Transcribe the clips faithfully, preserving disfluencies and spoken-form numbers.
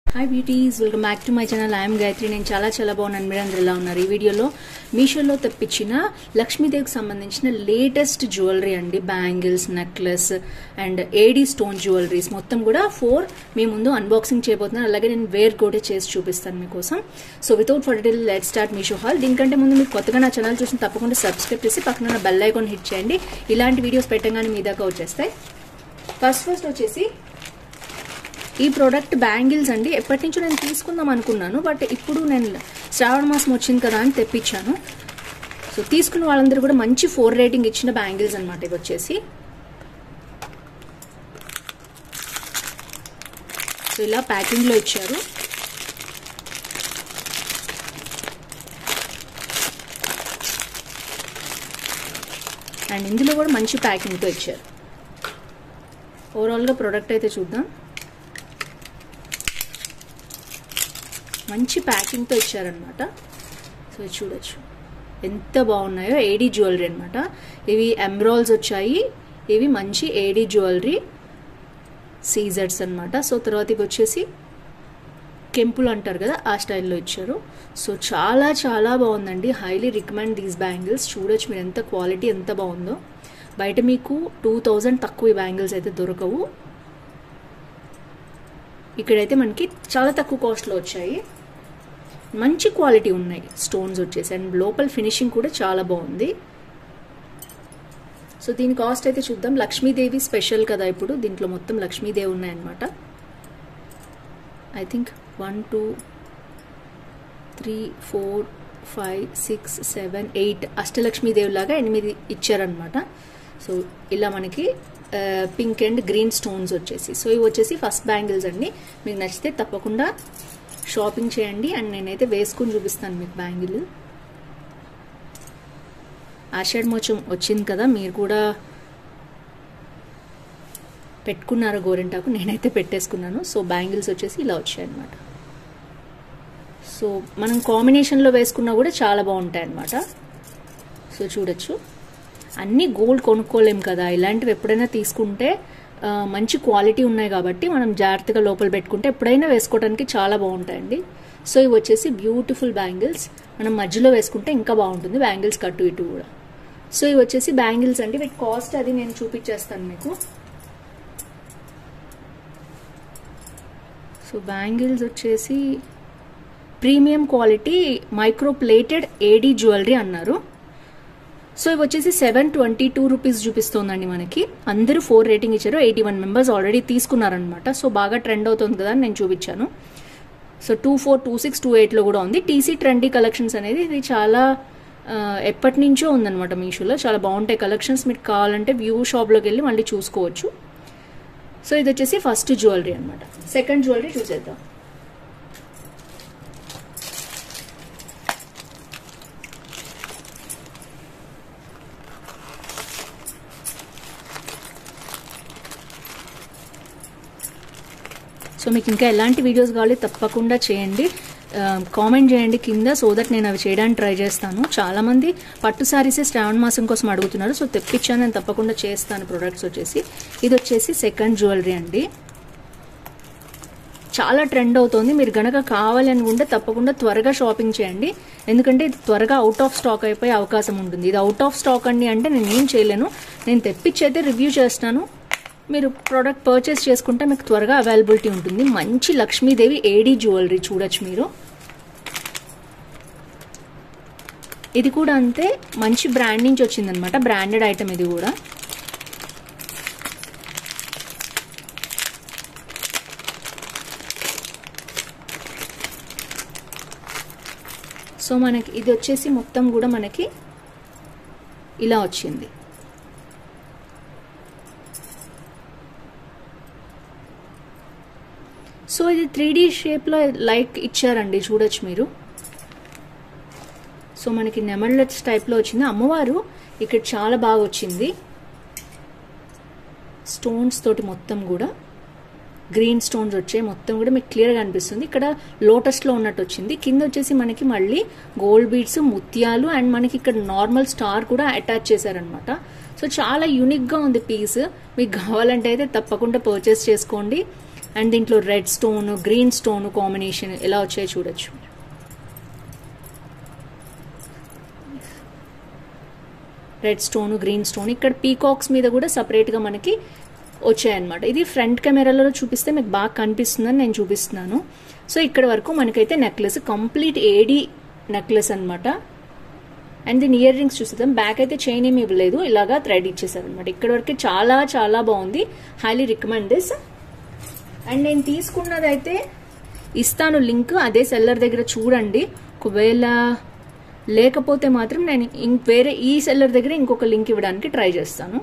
Hi beauties, welcome back to my channel. I'm Gayathri. నేను చాలా చాలా బాగున్నాను. మీరు అందరూ ఎలా ఉన్నారు? ఈ వీడియోలో మీషోలో తెప్పించిన లక్ష్మీదేవికి సంబంధించిన లేటెస్ట్ జ్యువెలరీ అండి. Bangles, necklace and AD stone jewelleries మొత్తం కూడా ఫోర్ మీ ముందు అన్బాక్సింగ్ చేయబోతున్నాను. అలాగే నేను వేర్ కూడా చేసి చూపిస్తాను మీకోసం. So without for detail let start Meesho haul. దీనికంటే ముందు మీరు కొత్తగా నా ఛానల్ చూసి తప్పకుండా సబ్స్క్రైబ్ చేసి పక్కన బెల్ ఐకాన్ హిట్ చేయండి. ఇలాంటి వీడియోస్ పెట్టగానే మీ దాకా వచ్చేస్తాయి. ఫస్ట్ ఫస్ట్ వచ్చేసి ఈ ప్రోడక్ట్ బ్యాంగిల్స్ అండి. ఎప్పటి నుంచో నేను తీసుకుందాం అనుకున్నాను, బట్ ఇప్పుడు నేను శ్రావణ మాసం వచ్చింది కదా అని తెప్పించాను. సో తీసుకున్న వాళ్ళందరూ కూడా మంచి ఫోర్ రేటింగ్ ఇచ్చిన బ్యాంగిల్స్ అనమాట. ఇవి వచ్చేసి సో ఇలా ప్యాకింగ్లో ఇచ్చారు. అండ్ ఇందులో కూడా మంచి ప్యాకింగ్తో ఇచ్చారు. ఓవరాల్గా ప్రోడక్ట్ అయితే చూద్దాం. మంచి ప్యాకింగ్తో ఇచ్చారనమాట. సో ఇది చూడొచ్చు ఎంత బాగున్నాయో. ఏడీ జ్యువెలరీ అనమాట. ఇవి ఎమ్రాల్స్ వచ్చాయి. ఇవి మంచి ఏడీ జ్యువెలరీ సీజర్స్ అనమాట. సో తర్వాత ఇవి వచ్చేసి కెంపులు అంటారు కదా, ఆ స్టైల్లో ఇచ్చారు. సో చాలా చాలా బాగుందండి. Highly recommend these bangles. చూడొచ్చు మీరు ఎంత క్వాలిటీ ఎంత బాగుందో. బయట మీకు టూ థౌజండ్ తక్కువ ఈ బ్యాంగిల్స్ అయితే దొరకవు. ఇక్కడైతే మనకి చాలా తక్కువ కాస్ట్లో వచ్చాయి. మంచి క్వాలిటీ ఉన్నాయి స్టోన్స్ వచ్చేసి. అండ్ లోపల ఫినిషింగ్ కూడా చాలా బాగుంది. సో దీని కాస్ట్ అయితే చూద్దాం. లక్ష్మీదేవి స్పెషల్ కదా ఇప్పుడు, దీంట్లో మొత్తం లక్ష్మీదేవి ఉన్నాయన్నమాట. I think one two three four five six seven eight Ashtalakshmidevi లాగా ఎనిమిది ఇచ్చారనమాట. సో ఇలా మనకి పింక్ అండ్ గ్రీన్ స్టోన్స్ వచ్చేసి. సో ఇవి వచ్చేసి ఫస్ట్ బ్యాంగిల్స్ అండి. మీకు నచ్చితే తప్పకుండా షాపింగ్ చేయండి. అండ్ నేనైతే వేసుకుని చూపిస్తాను మీకు బ్యాంగిల్. ఆషాఢ మోచం వచ్చింది కదా, మీరు కూడా పెట్టుకున్నారు గోరింటాకు. నేనైతే పెట్టేసుకున్నాను. సో బ్యాంగిల్స్ వచ్చేసి ఇలా వచ్చాయన్నమాట. సో మనం కాంబినేషన్లో వేసుకున్నా కూడా చాలా బాగుంటాయి అన్నమాట. సో చూడొచ్చు. అన్నీ గోల్డ్ కొనుక్కోలేం కదా, ఇలాంటివి ఎప్పుడైనా తీసుకుంటే మంచి క్వాలిటీ ఉన్నాయి కాబట్టి మనం జాగ్రత్తగా లోపల పెట్టుకుంటే ఎప్పుడైనా వేసుకోవడానికి చాలా బాగుంటాయండి. సో ఇవి వచ్చేసి బ్యూటిఫుల్ బ్యాంగిల్స్. మనం మధ్యలో వేసుకుంటే ఇంకా బాగుంటుంది, బ్యాంగిల్స్ కట్టు ఇటు కూడా. సో ఇవి వచ్చేసి బ్యాంగిల్స్ అండి. వీటి కాస్ట్ అది నేను చూపించేస్తాను మీకు. సో బ్యాంగిల్స్ వచ్చేసి premium quality micro plated AD jewellery అన్నారు. సో ఇవి వచ్చేసి సెవెన్ ట్వంటీ టూ రూపీస్ చూపిస్తోందండి మనకి. అందరూ ఫోర్ రేటింగ్ ఇచ్చారు. ఎయిటీ వన్ మెంబర్స్ ఆల్రెడీ తీసుకున్నారనమాట. సో బాగా ట్రెండ్ అవుతుంది కదా అని నేను చూపించాను. So two four two six two ఎయిట్లో కూడా ఉంది. టీసీ ట్రెండీ కలెక్షన్స్ అనేది ఇది చాలా ఎప్పటి నుంచో ఉందన్నమాట మీషోలో. చాలా బాగుంటాయి కలెక్షన్స్. మీకు కావాలంటే వ్యూ షాప్లోకి వెళ్ళి మళ్ళీ చూసుకోవచ్చు. సో ఇది వచ్చేసి ఫస్ట్ జ్యువెలరీ అనమాట. సెకండ్ జ్యువెలరీ చూసేద్దాం. సో మీకు ఇంకా ఎలాంటి వీడియోస్ కావాలి తప్పకుండా చేయండి, కామెంట్ చేయండి కింద. సో దట్ నేను అవి చేయడానికి ట్రై చేస్తాను. చాలామంది పట్టు శారీసే శ్రావణ మాసం కోసం అడుగుతున్నారు. సో తెప్పించాను, నేను తప్పకుండా చేస్తాను. ప్రొడక్ట్స్ వచ్చేసి ఇది వచ్చేసి సెకండ్ జ్యువెలరీ అండి. చాలా ట్రెండ్ అవుతుంది. మీరు గనక కావాలి అనుకుంటే తప్పకుండా త్వరగా షాపింగ్ చేయండి. ఎందుకంటే ఇది త్వరగా అవుట్ ఆఫ్ స్టాక్ అయిపోయే అవకాశం ఉంటుంది. ఇది అవుట్ ఆఫ్ స్టాక్ అండి అంటే నేను ఏం చేయలేను. నేను తెప్పించి అయితే రివ్యూ చేస్తాను. మీరు ప్రోడక్ట్ పర్చేస్ చేసుకుంటే మీకు త్వరగా అవైలబిలిటీ ఉంటుంది. మంచి లక్ష్మీదేవి ఏడీ జ్యువెలరీ చూడొచ్చు మీరు. ఇది కూడా అంతే, మంచి బ్రాండ్ నుంచి వచ్చిందనమాట. బ్రాండెడ్ ఐటమ్ ఇది కూడా. సో మనకి ఇది వచ్చేసి మొత్తం కూడా మనకి ఇలా వచ్చింది. సో ఇది త్రీ డీ షేప్లో లైక్ ఇచ్చారండి, చూడొచ్చు మీరు. సో మనకి నెమళ్ళెట్స్ టైప్లో వచ్చింది. అమ్మవారు ఇక్కడ చాలా బాగా వచ్చింది. స్టోన్స్ తోటి మొత్తం కూడా గ్రీన్ స్టోన్స్ వచ్చాయి. మొత్తం కూడా మీకు క్లియర్గా అనిపిస్తుంది. ఇక్కడ లోటస్లో ఉన్నట్టు వచ్చింది. కింద వచ్చేసి మనకి మళ్ళీ గోల్డ్ బీడ్స్, ముత్యాలు అండ్ మనకి ఇక్కడ నార్మల్ స్టార్ కూడా అటాచ్ చేశారనమాట. సో చాలా యూనిక్గా ఉంది పీస్. మీకు కావాలంటే అయితే తప్పకుండా పర్చేస్ చేసుకోండి. అండ్ దీంట్లో red stone green stone combination ఎలా వచ్చాయో చూడొచ్చు. రెడ్ స్టోన్ గ్రీన్ స్టోన్ ఇక్కడ పీకాక్స్ మీద కూడా సపరేట్గా మనకి వచ్చాయన్నమాట. ఇది ఫ్రంట్ కెమెరాలో చూపిస్తే మీకు బాగా కనిపిస్తుందని నేను చూపిస్తున్నాను. సో ఇక్కడ వరకు మనకైతే నెక్లెస్ కంప్లీట్ ఏడీ నెక్లెస్ అనమాట. అండ్ దీని ఇయర్ రింగ్స్ చూసేద్దాం. బ్యాక్ అయితే చైన్ ఏమి ఇవ్వలేదు, ఇలాగా థ్రెడ్ ఇచ్చేసారనమాట. ఇక్కడ వరకు చాలా చాలా బాగుంది, హైలీ రికమెండ్ దిస్. అండ్ నేను తీసుకున్నదైతే ఇస్తాను లింక్, అదే సెల్లర్ దగ్గర చూడండి. ఒకవేళ లేకపోతే మాత్రం నేను ఇంక వేరే ఈ సెల్లర్ దగ్గర ఇంకొక లింక్ ఇవ్వడానికి ట్రై చేస్తాను.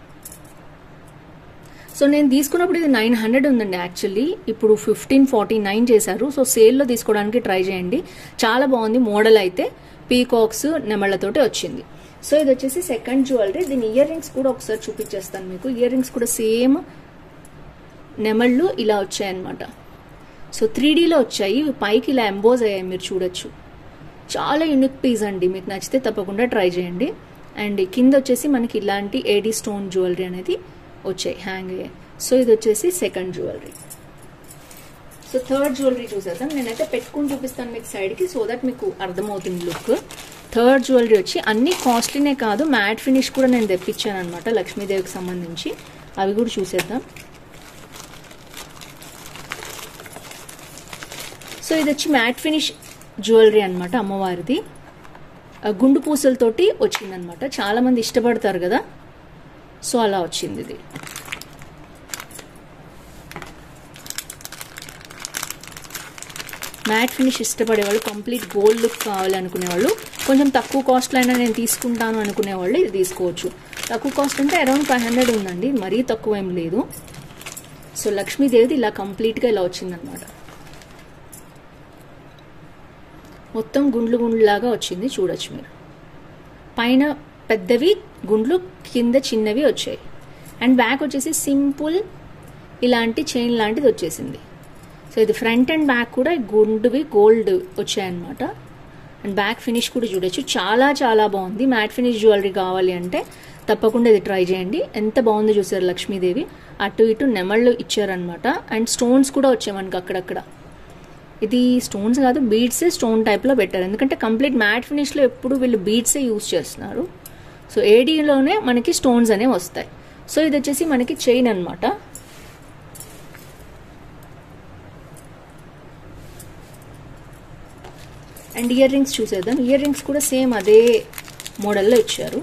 సో నేను తీసుకున్నప్పుడు ఇది నైన్ హండ్రెడ్ ఉందండి యాక్చువల్లీ, ఇప్పుడు ఫిఫ్టీన్ ఫార్టీ నైన్ చేశారు. సో సేల్లో తీసుకోవడానికి ట్రై చేయండి, చాలా బాగుంది. మోడల్ అయితే పీకాక్స్ నెమళ్లతోటి వచ్చింది. సో ఇది వచ్చేసి సెకండ్ జ్యువెలరీ. దీని ఇయర్ రింగ్స్ కూడా ఒకసారి చూపించేస్తాను మీకు. ఇయర్ రింగ్స్ కూడా సేమ్ నెమళ్ళు ఇలా వచ్చాయన్నమాట. సో త్రీ డీలో వచ్చాయి, పైకి ఇలా ఎంబోజ్ అయ్యాయి, మీరు చూడొచ్చు. చాలా యూనిక్ పీస్ అండి, మీకు నచ్చితే తప్పకుండా ట్రై చేయండి. అండ్ కింద వచ్చేసి మనకి ఇలాంటి ఏడీ స్టోన్ జ్యువెలరీ అనేది వచ్చాయి, హ్యాంగ్ అయ్యాయి. సో ఇది వచ్చేసి second jewellery. So third jewellery చూసేద్దాం. నేనైతే పెట్టుకుని చూపిస్తాను మీకు సైడ్కి, సో దట్ మీకు అర్థమవుతుంది లుక్. థర్డ్ జ్యువెలరీ వచ్చి అన్ని కాస్ట్లీనే కాదు, మ్యాట్ ఫినిష్ కూడా నేను తెప్పించాను అనమాట లక్ష్మీదేవికి సంబంధించి. అవి కూడా చూసేద్దాం. సో ఇది వచ్చి మ్యాట్ ఫినిష్ జ్యువెలరీ అనమాట, అమ్మవారిది. గుండు పూసలతోటి వచ్చిందనమాట, చాలా మంది ఇష్టపడతారు కదా, సో అలా వచ్చింది ఇది. మ్యాట్ ఫినిష్ ఇష్టపడేవాళ్ళు, కంప్లీట్ గోల్డ్ లుక్ కావాలి అనుకునేవాళ్ళు, కొంచెం తక్కువ కాస్ట్లో అయినా నేను తీసుకుంటాను అనుకునేవాళ్ళు ఇది తీసుకోవచ్చు. తక్కువ కాస్ట్ అంటే అరౌండ్ ఫైవ్ హండ్రెడ్ ఉందండి, మరీ తక్కువ ఏం లేదు. సో లక్ష్మీదేవిది ఇలా కంప్లీట్గా ఇలా వచ్చిందనమాట. మొత్తం గుండ్లు గుండ్లులాగా వచ్చింది, చూడొచ్చు మీరు. పైన పెద్దవి గుండ్లు, కింద చిన్నవి వచ్చాయి. అండ్ బ్యాక్ వచ్చేసి సింపుల్ ఇలాంటి చైన్ లాంటిది వచ్చేసింది. సో ఇది ఫ్రంట్ అండ్ బ్యాక్ కూడా గుండువి గోల్డ్ వచ్చాయన్నమాట. అండ్ బ్యాక్ ఫినిష్ కూడా చూడొచ్చు, చాలా చాలా బాగుంది. మ్యాట్ ఫినిష్ జ్యువెలరీ కావాలి అంటే తప్పకుండా ఇది ట్రై చేయండి. ఎంత బాగుందో చూసారు లక్ష్మీదేవి, అటు ఇటు నెమళ్ళు ఇచ్చారనమాట. అండ్ స్టోన్స్ కూడా వచ్చాయి మనకి అక్కడక్కడ. ఇది స్టోన్స్ కాదు, బీడ్సే స్టోన్ టైప్లో పెట్టారు, ఎందుకంటే కంప్లీట్ మ్యాట్ ఫినిష్లో ఎప్పుడు వీళ్ళు బీడ్సే యూజ్ చేస్తున్నారు. సో ఏడీలోనే మనకి స్టోన్స్ అనేవి వస్తాయి. సో ఇది వచ్చేసి మనకి చైన్ అనమాట. అండ్ ఇయర్ రింగ్స్ చూసేద్దాం. ఇయర్ రింగ్స్ కూడా సేమ్ అదే మోడల్లో ఇచ్చారు.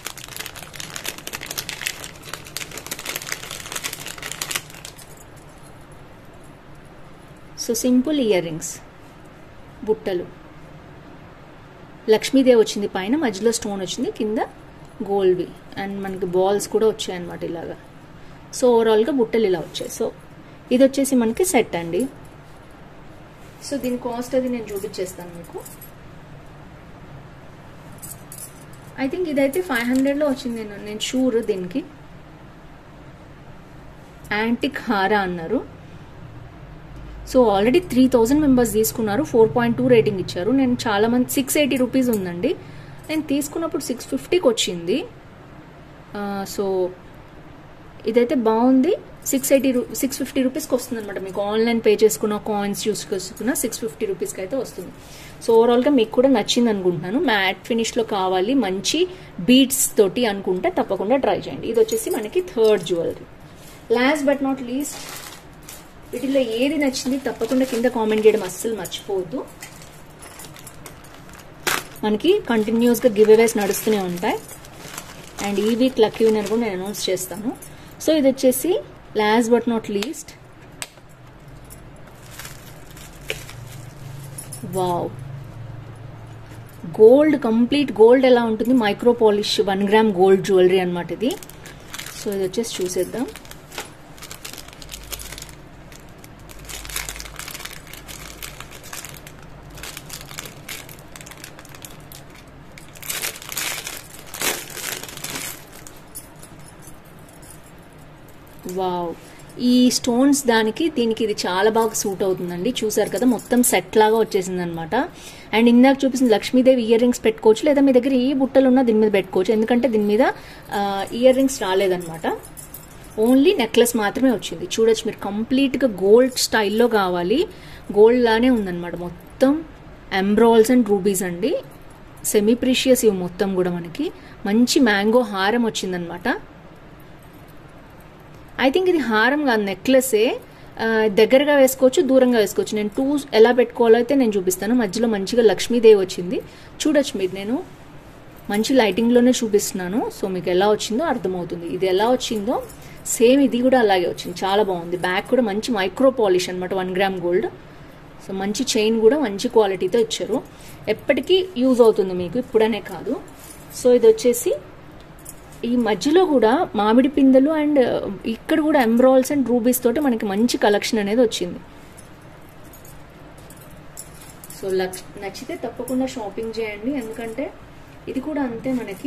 సో సింపుల్ ఇయర్ రింగ్స్, బుట్టలు. లక్ష్మీదేవి వచ్చింది పైన, మధ్యలో స్టోన్ వచ్చింది, కింద గోల్డ్వి. అండ్ మనకి బాల్స్ కూడా వచ్చాయన్నమాట ఇలాగా. సో ఓవరాల్గా బుట్టలు ఇలా వచ్చాయి. సో ఇది వచ్చేసి మనకి సెట్ అండి. సో దీని కాస్ట్ అది నేను చూపించేస్తాను మీకు. ఐ థింక్ ఇదైతే ఫైవ్ హండ్రెడ్లో వచ్చింది, నేను నేను షూర్. దీనికి యాంటిక్ హారా అన్నారు. So already three thousand members తీసుకున్నారు, ఫోర్ పాయింట్ టూ రేటింగ్ ఇచ్చారు. నేను చాలా మంది సిక్స్ ఎయిటీ రూపీస్ ఉందండి, నేను తీసుకున్నప్పుడు సిక్స్ ఫిఫ్టీకి వచ్చింది. సో ఇదైతే బాగుంది. సిక్స్ ఎయిటీ రూ సిక్స్ ఫిఫ్టీ రూపీస్కి వస్తుంది అనమాట. మీకు ఆన్లైన్ పే చేసుకున్న, కాయిన్స్ యూస్ చేసుకున్న సిక్స్ ఫిఫ్టీ రూపీస్కి అయితే వస్తుంది. సో ఓవరాల్గా మీకు కూడా నచ్చింది అనుకుంటున్నాను. మ్యాట్ ఫినిష్లో కావాలి మంచి బీడ్స్ తోటి అనుకుంటే తప్పకుండా ట్రై చేయండి. ఇది వచ్చేసి మనకి third jewellery. Last but not least, వీటిలో ఏది నచ్చింది తప్పకుండా కింద కామెంట్ చేయడం అస్సలు మర్చిపోవద్దు. మనకి కంటిన్యూస్గా గివ్ అవేస్ నడుస్తూనే ఉంటాయి. అండ్ ఈ వీక్ లక్కీ విన్నర్ కూడా నేను అనౌన్స్ చేస్తాను. సో ఇది వచ్చేసి last but not least, wow, gold, complete gold ఎలా ఉంటుంది, micro polish one gram gold jewellery అనమాట ఇది. సో ఇది వచ్చేసి చూసేద్దాం. వావ్, ఈ స్టోన్స్ దానికి దీనికి ఇది చాలా బాగా సూట్ అవుతుందండి. చూసారు కదా, మొత్తం సెట్ లాగా వచ్చేసింది అనమాట. అండ్ ఇందాక చూపిస్తుంది లక్ష్మీదేవి ఇయర్ రింగ్స్ పెట్టుకోవచ్చు, లేదా మీ దగ్గర ఏ బుట్టలు ఉన్నా దీని మీద పెట్టుకోవచ్చు, ఎందుకంటే దీని మీద ఇయర్ రింగ్స్ రాలేదనమాట. ఓన్లీ నెక్లెస్ మాత్రమే వచ్చింది. చూడొచ్చు మీరు, కంప్లీట్గా గోల్డ్ స్టైల్లో కావాలి, గోల్డ్ లానే ఉందన్నమాట. మొత్తం ఎంబ్రాయిల్స్ అండ్ రూబీస్ అండి, సెమీ ప్రీషియస్ ఇవి మొత్తం కూడా. మనకి మంచి మ్యాంగో హారం వచ్చిందనమాట. ఐ థింక్ ఇది హారం కాదు, నెక్లెసే. దగ్గరగా వేసుకోవచ్చు, దూరంగా వేసుకోవచ్చు. నేను టూ ఎలా పెట్టుకోవాలో అయితే నేను చూపిస్తాను. మధ్యలో మంచిగా లక్ష్మీదేవి వచ్చింది. చూడొచ్చు మీరు, నేను మంచి లైటింగ్లోనే చూపిస్తున్నాను, సో మీకు ఎలా వచ్చిందో అర్థమవుతుంది. ఇది ఎలా వచ్చిందో సేమ్ ఇది కూడా అలాగే వచ్చింది, చాలా బాగుంది. బ్యాక్ కూడా మంచి మైక్రో పాలిష్ అనమాట, వన్ గ్రామ్ గోల్డ్. సో మంచి చైన్ కూడా మంచి క్వాలిటీతో ఇచ్చారు, ఎప్పటికీ యూజ్ అవుతుంది మీకు, ఇప్పుడనే కాదు. సో ఇది వచ్చేసి ఈ మధ్యలో కూడా మామిడి పిందెలు అండ్ ఇక్కడ కూడా ఎంబ్రాయిల్స్ అండ్ రూబీస్ తోటి మనకి మంచి కలెక్షన్ అనేది వచ్చింది. సో నచ్చితే తప్పకుండా షాపింగ్ చేయండి, ఎందుకంటే ఇది కూడా అంతే, మనకి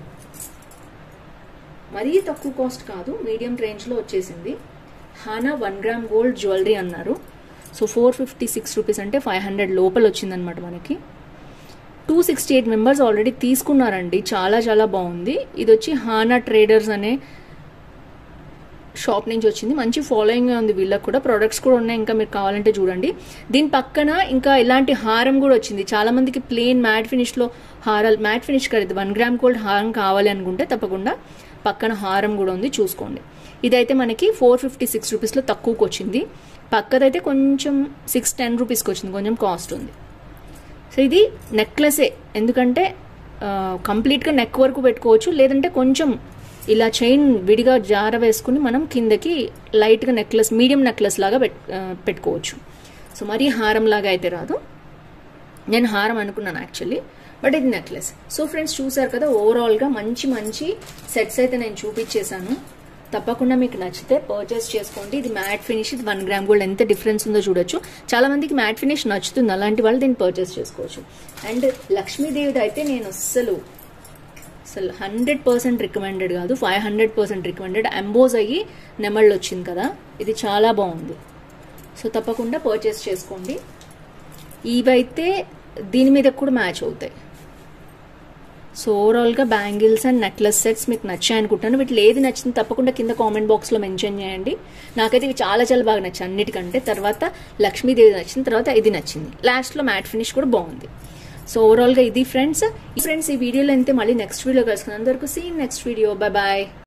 మరీ తక్కువ కాస్ట్ కాదు, మీడియం రేంజ్లో వచ్చేసింది. హానా వన్ గ్రామ్ గోల్డ్ జ్యువెలరీ అన్నారు. So four fifty six rupees అంటే ఫైవ్ హండ్రెడ్ లోపల వచ్చిందనమాట మనకి. Two sixty eight members already తీసుకున్నారండి, చాలా చాలా బాగుంది. ఇది వచ్చి హానా ట్రేడర్స్ అనే షాప్ నుంచి వచ్చింది, మంచి ఫాలోయింగ్ ఉంది వీళ్ళకి కూడా. ప్రొడక్ట్స్ కూడా ఉన్నాయి, ఇంకా మీరు కావాలంటే చూడండి. దీని పక్కన ఇంకా ఇలాంటి హారం కూడా వచ్చింది. చాలా మందికి ప్లెయిన్ మ్యాట్ ఫినిష్లో హారాలు, మ్యాట్ ఫినిష్ కదా, వన్ గ్రామ్ గోల్డ్ హారం కావాలి అనుకుంటే తప్పకుండా పక్కన హారం కూడా ఉంది, చూసుకోండి. ఇదైతే మనకి ఫోర్ ఫిఫ్టీ సిక్స్ రూపీస్లో తక్కువకి వచ్చింది. పక్కదైతే కొంచెం సిక్స్ టెన్ రూపీస్కి వచ్చింది, కొంచెం కాస్ట్ ఉంది. సో ఇది నెక్లెసే, ఎందుకంటే కంప్లీట్గా నెక్ వరకు పెట్టుకోవచ్చు, లేదంటే కొంచెం ఇలా చైన్ విడిగా జార వేసుకుని మనం కిందకి లైట్గా నెక్లెస్, మీడియం నెక్లెస్ లాగా పెట్టుకోవచ్చు. సో మరీ హారం లాగా అయితే రాదు. నేను హారం అనుకున్నాను యాక్చువల్లీ, బట్ ఇది నెక్లెస్. సో ఫ్రెండ్స్ చూసారు కదా, ఓవరాల్గా మంచి మంచి సెట్స్ అయితే నేను చూపించేశాను. తప్పకుండా మీకు నచ్చితే పర్చేస్ చేసుకోండి. ఇది మ్యాట్ ఫినిష్, ఇది వన్ గ్రామ్ గోల్డ్, ఎంత డిఫరెన్స్ ఉందో చూడొచ్చు. చాలా మందికి మ్యాట్ ఫినిష్ నచ్చుతుంది, అలాంటి వాళ్ళు దీన్ని పర్చేస్ చేసుకోవచ్చు. అండ్ లక్ష్మీదేవిది అయితే నేను అస్సలు అసలు హండ్రెడ్ పర్సెంట్ రికమెండెడ్ కాదు, five hundred percent recommended. Emboss అయ్యి నెమళ్ళు వచ్చింది కదా, ఇది చాలా బాగుంది. సో తప్పకుండా పర్చేస్ చేసుకోండి. ఇవైతే దీని మీద కూడా మ్యాచ్ అవుతాయి. సో ఓవరాల్గా బ్యాంగిల్స్ అండ్ నెక్లెస్ సెట్స్ మీకు నచ్చాయి అనుకుంటాను. వీటిలో ఏది నచ్చింది తప్పకుండా కింద కామెంట్ బాక్స్లో మెన్షన్ చేయండి. నాకైతే ఇవి చాలా చాలా బాగా నచ్చాయి అన్నిటికంటే. తర్వాత లక్ష్మీదేవి నచ్చింది, తర్వాత ఇది నచ్చింది, లాస్ట్లో మ్యాట్ ఫినిష్ కూడా బాగుంది. సో ఓవరాల్గా ఇది ఫ్రెండ్స్. ఈ ఫ్రెండ్స్ ఈ వీడియోలో అయితే మళ్ళీ నెక్స్ట్ వీడియో కలుసుకున్నాను. అంతవరకు see next video, bye bye.